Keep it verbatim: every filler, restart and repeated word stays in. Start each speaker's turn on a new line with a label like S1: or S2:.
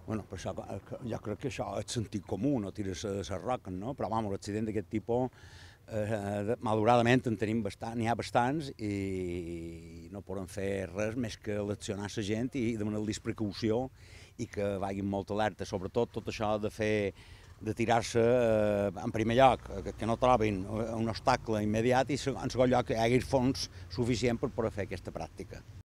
S1: Bueno, per això, jo crec que això és sentit comú, no tires les roques, no? Però, vamos, l'accident d'aquest tipus, eh, malauradament en tenim bastant, n'hi ha bastants i no podem fer res més que leccionar la gent i demanar-los precaució i que vagin molt alerta, sobretot tot això de fer de tirar-se, eh, en primer lloc, que, que no trobin un obstacle immediat i en segon lloc que hi hagi fons suficient per poder fer aquesta pràctica.